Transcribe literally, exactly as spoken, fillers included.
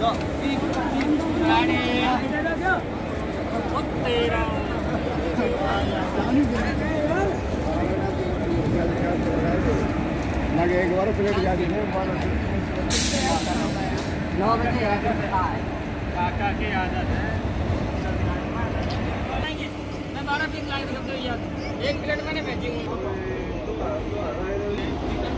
लगे एक बार प्लेट जाती है नौ बजे काका की आदत है। मैं बारह पीस लाए थे, एक प्लेट मैंने भेजी हूँ।